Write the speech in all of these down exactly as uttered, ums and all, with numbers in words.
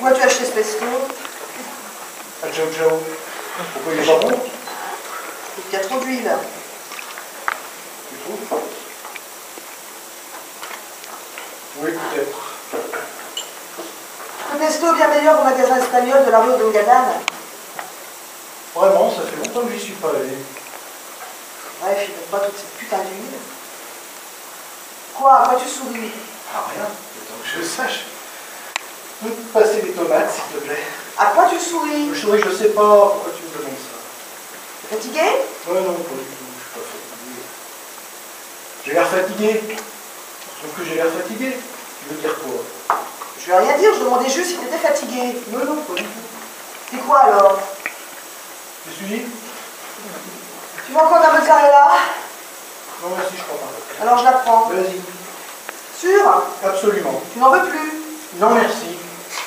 Pourquoi tu as acheté ce pesto? Ah, ciao, ciao. Pourquoi il est pas bon? Il y a trop d'huile. Tu trouves? Oui, peut-être. Le pesto est bien meilleur au magasin espagnol de la rue de Gadane. Vraiment, ça fait longtemps que j'y suis pas allé. Bref, il ne pas toute cette putain d'huile. Quoi? À quoi tu souris? Ah, rien, autant que je sache. Tu peux me passer les tomates, s'il te plaît? À quoi tu souris? Je souris, je sais pas pourquoi tu me demandes ça. T'es fatigué? Ouais, non, pas du tout, je suis pas fatigué. J'ai l'air fatigué. Sauf que j'ai l'air fatigué. Tu veux dire quoi? Je vais rien dire, je demandais juste si t'étais fatigué. Non, non, pas du tout. C'est quoi alors? Tu suis? Tu veux encore de la mozzarella? Non, merci, je crois pas. Alors je la prends. Vas-y. Sûr? Absolument. Tu n'en veux plus? Non, merci.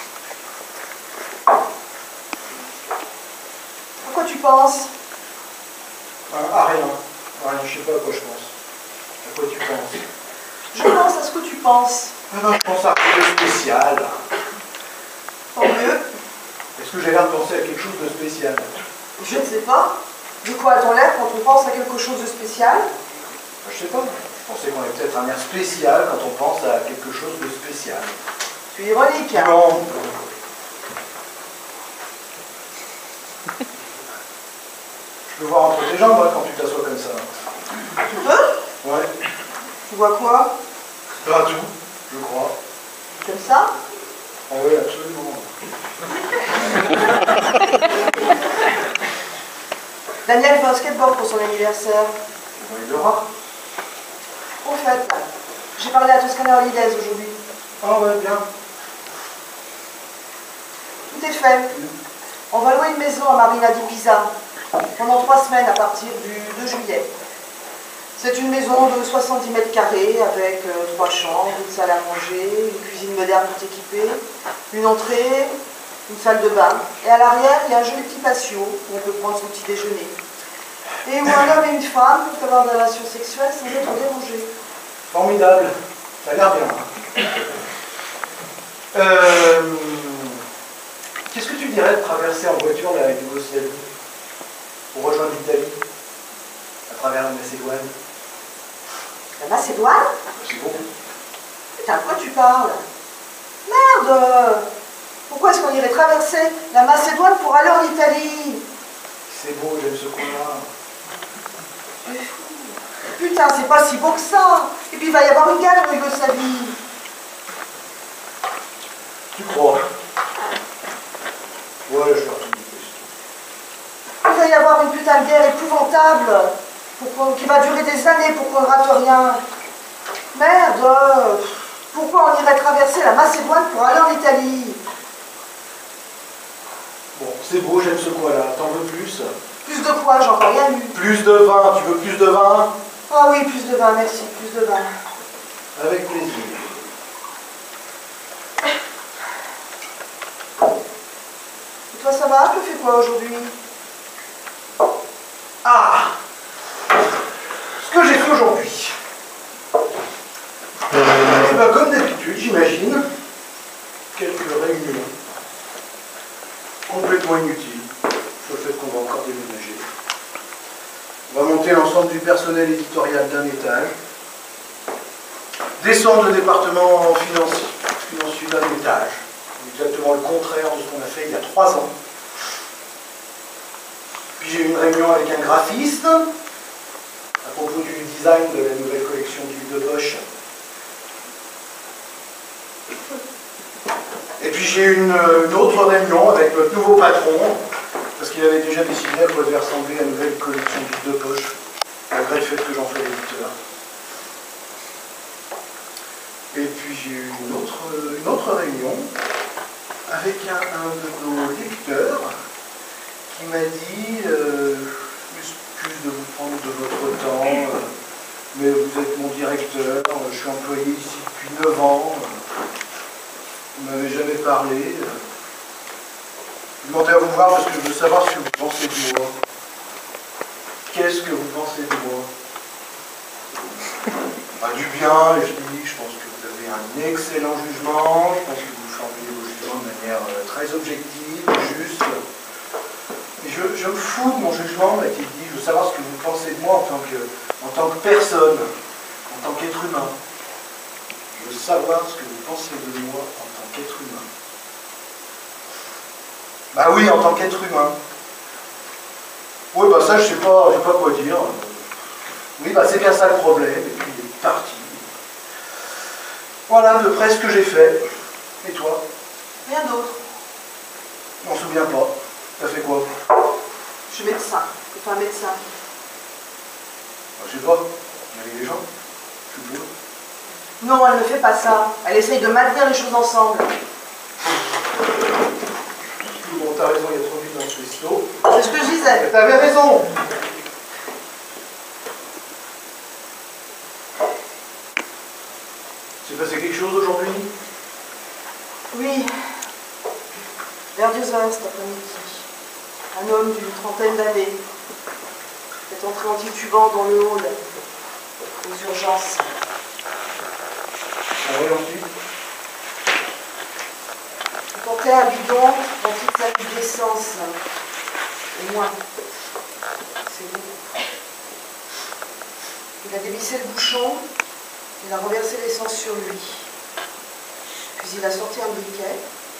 À quoi tu penses? Ah, ah, rien. Rien, je sais pas à quoi je pense. À quoi tu penses? Je pense à ce que tu penses. Ah non, je pense à rien de spécial. Tant mieux. Est-ce que j'ai l'air de penser à quelque chose de spécial? Je ne sais pas. De quoi a-t-on l'air quand on pense à quelque chose de spécial? Je sais pas. Je pensais qu'on avait peut-être un air spécial quand on pense à quelque chose de spécial. Tu es ironique, hein? Non. Je peux voir entre tes jambes hein, quand tu t'assois comme ça. Tu peux? Ouais. Tu vois quoi? Pas tout, je crois. Comme ça? Ah oui, absolument. Daniel veut un skateboard pour son anniversaire. Bon, il l'aura. Au fait, j'ai parlé à Toscana Holidays aujourd'hui. Ah ouais, bien. Tout est fait. On va louer une maison à Marina di Pisa pendant trois semaines à partir du deux juillet. C'est une maison de soixante-dix mètres carrés avec euh, trois chambres, une salle à manger, une cuisine moderne tout équipée, une entrée, une salle de bain. Et à l'arrière, il y a un joli petit patio où on peut prendre son petit déjeuner. Et où un homme et une femme peuvent avoir des relations sexuelles sans être dérangés. Formidable. Ça a l'air bien. Euh, Qu'est-ce que tu dirais de traverser en voiture la Yougoslavie pour rejoindre l'Italie à travers la Macédoine? La Macédoine? C'est beau. Putain, de quoi tu parles? Merde! Pourquoi est-ce qu'on irait traverser la Macédoine pour aller en Italie? C'est beau, j'aime ce coin-là. Tu es fou. Putain, c'est pas si beau que ça. Et puis il va y avoir une guerre en Yougoslavie. Tu crois? Ouais, je suis retourné. Il va y avoir une putain de guerre épouvantable pour qu'on- qui va durer des années pour qu'on ne rate rien. Merde! Pourquoi on irait traverser la Macédoine pour aller en Italie? Bon, c'est beau, j'aime ce coin-là. T'en veux plus? Plus de quoi? J'en ai rien eu. Plus de vin, tu veux plus de vin? Ah oui, plus de vin, merci, plus de vin. Avec plaisir. Et toi, ça va? Tu fais quoi aujourd'hui? Ah! Ce que j'ai fait aujourd'hui. Eh ben, comme d'habitude, j'imagine, quelques réunions complètement inutiles, sur le fait qu'on va encore déménager. On va monter l'ensemble du personnel éditorial d'un étage, descendre le département financier, financier d'un étage, exactement le contraire de ce qu'on a fait il y a trois ans. Puis j'ai eu une réunion avec un graphiste à propos du design de la nouvelle collection d'huile de Bosch. Et puis j'ai eu une, une autre réunion avec notre nouveau patron, parce qu'il avait déjà décidé à quoi devait ressembler la nouvelle collection d'huile de Bosch, malgré le fait que j'en fais l'éditeur. Et puis j'ai eu une autre, une autre réunion avec un, un de nos lecteurs qui m'a dit euh, « Excuse de vous prendre de votre temps, euh, mais vous êtes mon directeur, euh, je suis employé ici depuis neuf ans, euh, vous ne m'avez jamais parlé. Euh, je demandais à vous voir parce que je veux savoir ce que vous pensez de moi. Qu'est-ce que vous pensez de moi ?» Bah, du bien, et je dis, je pense que vous avez un excellent jugement, je pense que vous formulez vos jugements de manière manière euh, très objective, juste. Et je, je me fous de mon jugement, m'a été dit. Je veux savoir ce que vous pensez de moi en tant que, en tant que personne, en tant qu'être humain. Je veux savoir ce que vous pensez de moi en tant qu'être humain. Bah oui, en tant qu'être humain. Oui, bah ça, je sais pas, je sais pas quoi dire. Oui, bah c'est bien ça le problème. Et puis il est parti. Voilà à peu près ce que j'ai fait. Et toi? Rien d'autre. On se souvient pas. T'as fait quoi? Je suis médecin. Enfin, médecin. Bah, je sais pas. Il y avait des gens. Toujours. Non, elle ne fait pas ça. Elle essaye de maintenir les choses ensemble. Bon, t'as raison, il y a trop d'huile dans ce resto. C'est ce que je disais. T'avais raison. C'est passé quelque chose aujourd'hui? Oui. Vers deux heures cet après-midi. Un homme d'une trentaine d'années est entré en titubant dans le hall aux urgences. Ah oui, ensuite. Il portait un bidon rempli de litre d'essence. Au moins. C'est bon. Il a dévissé le bouchon, il a renversé l'essence sur lui. Puis il a sorti un briquet.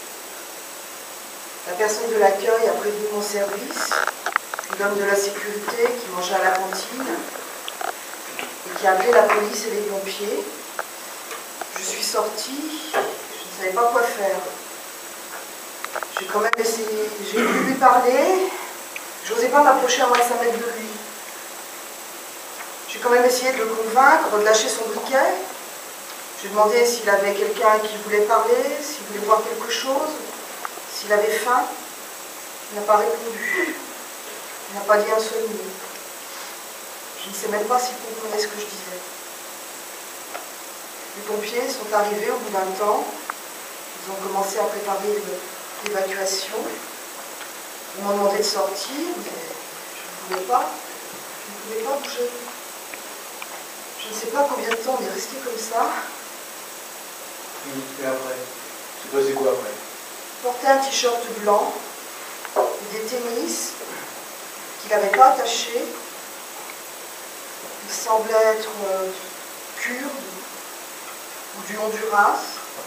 La personne de l'accueil a prévenu mon service, l'homme de la sécurité qui mangeait à la cantine et qui a appelé la police et les pompiers. Je suis sortie, je ne savais pas quoi faire. J'ai quand même essayé, j'ai voulu lui parler, j'osais pas m'approcher à moins de cinq mètres de lui. J'ai quand même essayé de le convaincre de lâcher son briquet. J'ai demandé s'il avait quelqu'un qui voulait parler, s'il voulait boire quelque chose, s'il avait faim. Il n'a pas répondu. Il n'a pas dit un seul mot. Je ne sais même pas s'il comprenait ce que je disais. Les pompiers sont arrivés au bout d'un temps. Ils ont commencé à préparer l'évacuation. Ils m'ont demandé de sortir, mais je ne pouvais pas. Je ne pouvais pas bouger. Je ne sais pas combien de temps on est resté comme ça. Et après? C'est passé quoi après? Il portait un t-shirt blanc et des tennis qu'il n'avait pas attachés. Il semblait être euh, kurde ou du Honduras.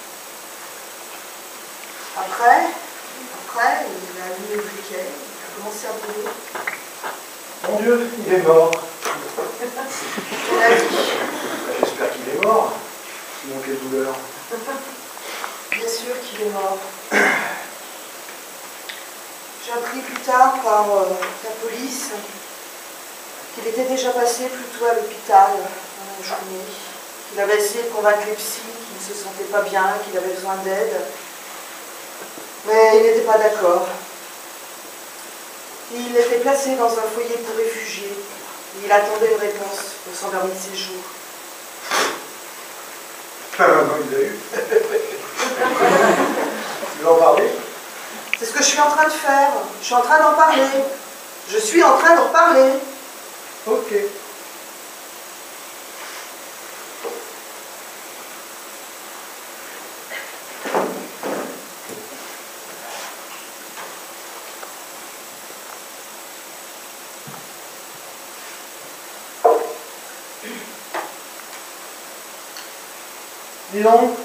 Après, après, il a allumé le briquet, il a commencé à brûler. Mon Dieu, il est mort. On a dit. J'espère qu'il est mort. Sinon, quelle douleur. Bien sûr qu'il est mort. J'ai appris plus tard par euh, la police qu'il était déjà passé plus tôt à l'hôpital dans la journée, qu'il avait essayé de convaincre les psys qu'il ne se sentait pas bien, qu'il avait besoin d'aide, mais il n'était pas d'accord. Il était placé dans un foyer pour réfugiés. Et il attendait une réponse pour son permis de séjour. Ah non, il l'a eu. Tu veux en parler? C'est ce que je suis en train de faire. Je suis en train d'en parler. Je suis en train d'en parler. Ok. Dis donc, on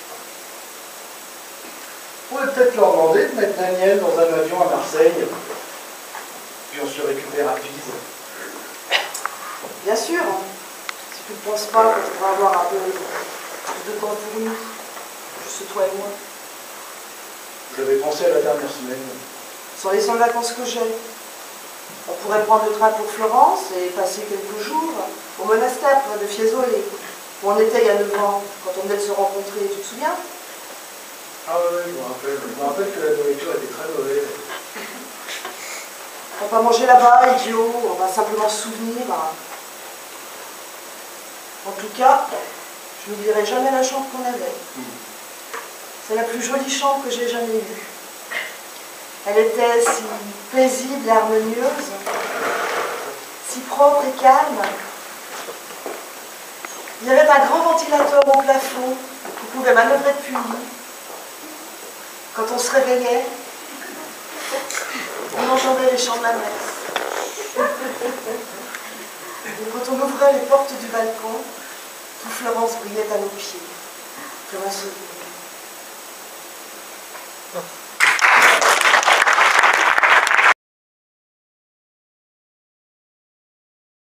pourrait peut-être leur demander de mettre Daniel dans un avion à Marseille, puis on se récupère à Pise. Bien sûr. Si tu ne penses pas qu'on pourra avoir un peu plus de temps pour nous, juste toi et moi. J'avais pensé à la dernière semaine. Sur les cent vacances que j'ai. On pourrait prendre le train pour Florence et passer quelques jours au monastère de Fiesole, où on était il y a neuf ans, quand on venait de se rencontrer, tu te souviens? Ah oui, je me rappelle. Je me rappelle que la nourriture était très mauvaise. On va pas manger là-bas, idiot, on va simplement se souvenir. En tout cas, je n'oublierai jamais la chambre qu'on avait. C'est la plus jolie chambre que j'ai jamais eue. Elle était si paisible et harmonieuse, si propre et calme. Il y avait un grand ventilateur au plafond qu'on pouvait manœuvrer depuis nous. Quand on se se réveillait, on entendait les chants de la messe. Et quand on ouvrait les portes du balcon, tout Florence brillait à nos pieds, comme un soleil.